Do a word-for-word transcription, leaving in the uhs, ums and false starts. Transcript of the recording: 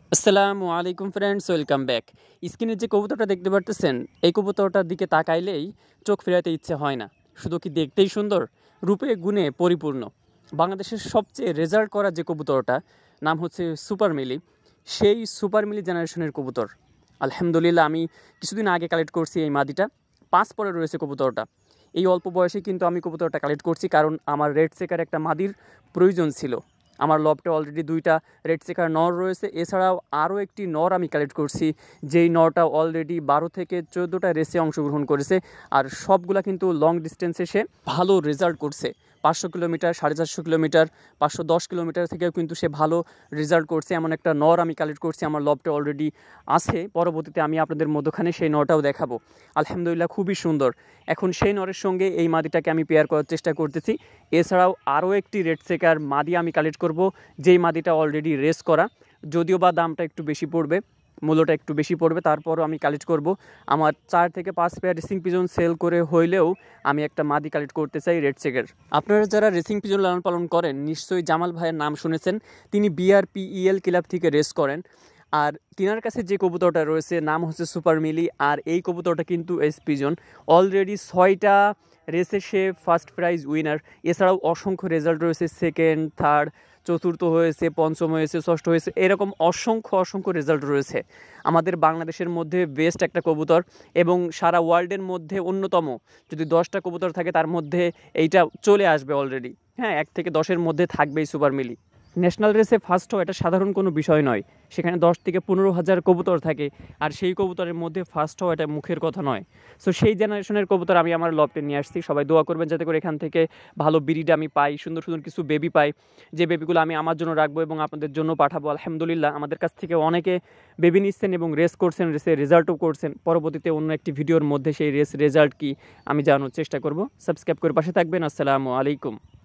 আসসালামু আলাইকুম friends, welcome back. স্ক্রিনে যে কবুতরটা দেখতে পারতেছেন, এই কবুতরটার দিকে তাকাইলেই চোখ ফেরাতে ইচ্ছে হয় না। শুধু কি দেখতেই সুন্দর, রূপে গুণে পরিপূর্ণ। বাংলাদেশের সবচেয়ে রেজাল্ট করা যে কবুতরটা নাম হচ্ছে সুপার মিলি, সেই সুপার মিলি জেনারেশনের কবুতর। আলহামদুলিল্লাহ, আমি কিছুদিন আগে কালেক্ট করছি এই মাদিটা। পাঁচ পরে রয়েছে কবুতরটা। এই অল্প বয়সে কিন্তু আমি কবুতরটা কালেক্ট করছি, কারণ আমার রেড চেকার একটা মাদির প্রয়োজন ছিল। আমার লবটে অলরেডি দুইটা রেড চেকার নর রয়েছে, এছাড়াও আরও একটি নর আমি কালেক্ট করছি, যেই নরটা অলরেডি বারো থেকে চোদ্দোটা রেসে অংশগ্রহণ করেছে। আর সবগুলা কিন্তু লং ডিস্টেন্সে সে ভালো রেজাল্ট করছে। পাঁচশো কিলোমিটার, সাড়ে চারশো কিলোমিটার, পাঁচশো দশ কিলোমিটার থেকেও কিন্তু সে ভালো রেজাল্ট করছে। এমন একটা নর আমি কালেক্ট করছি, আমার লবটে অলরেডি আছে। পরবর্তীতে আমি আপনাদের মধ্যখানে সেই নরটাও দেখাবো। আলহামদুলিল্লাহ, খুবই সুন্দর। এখন সেই নরের সঙ্গে এই মাদিটাকে আমি পেয়ার করার চেষ্টা করতেছি। এছাড়াও আরও একটি রেড চেকার মাদি আমি কালেক্ট করব, যেই মাদিটা অলরেডি রেস করা। যদিও বা দামটা একটু বেশি পড়বে, মূল্যটা একটু বেশি পড়বে, তারপরও আমি কালেক্ট করব। আমার চার থেকে পাঁচ পেয়ার রেসিং পিজন সেল করে হইলেও আমি একটা মাদি কালেক্ট করতে চাই রেড চেকের। আপনারা যারা রেসিং পিজন লালন পালন করেন, নিশ্চয়ই জামাল ভাইয়ের নাম শুনেছেন। তিনি বিআরপিইএল ক্লাব থেকে রেস করেন। আর তিনার কাছে যে কবুতরটা রয়েছে নাম হচ্ছে সুপার মিলি। আর এই কবুতরটা কিন্তু এস পিজন, অলরেডি ছয়টা রেসে সে ফার্স্ট প্রাইজ উইনার। এছাড়াও অসংখ্য রেজাল্ট রয়েছে, সেকেন্ড, থার্ড, চতুর্থ হয়েছে, পঞ্চম হয়েছে, ষষ্ঠ হয়েছে, এরকম অসংখ্য অসংখ্য রেজাল্ট রয়েছে। আমাদের বাংলাদেশের মধ্যে বেস্ট একটা কবুতর, এবং সারা ওয়ার্ল্ডের মধ্যে অন্যতম। যদি দশটা কবুতর থাকে তার মধ্যে এইটা চলে আসবে অলরেডি। হ্যাঁ, এক থেকে দশের মধ্যে থাকবেই সুপার মিলি। ন্যাশনাল রেসে ফার্স্ট হওয়া এটা সাধারণ কোনো বিষয় নয়। সেখানে দশ থেকে পনেরো হাজার কবুতর থাকে, আর সেই কবুতরের মধ্যে ফার্স্ট হওয়া এটা মুখের কথা নয়। সো সেই জেনারেশনের কবুতর আমি আমার লফটে নিয়ে আসছি। সবাই দোয়া করবেন যাতে করে এখান থেকে ভালো ব্রিড আমি পাই, সুন্দর সুন্দর কিছু বেবি পাই, যে বেবিগুলো আমি আমার জন্য রাখবো এবং আপনাদের জন্য পাঠাবো। আলহামদুলিল্লাহ, আমাদের কাছ থেকে অনেকে বেবি নিচ্ছেন এবং রেস করছেন, রেসে রেজাল্টও করছেন। পরবর্তীতে অন্য একটি ভিডিওর মধ্যে সেই রেস রেজাল্ট কি আমি জানানোর চেষ্টা করব। সাবস্ক্রাইব করে পাশে থাকবেন। আসসালামু আলাইকুম।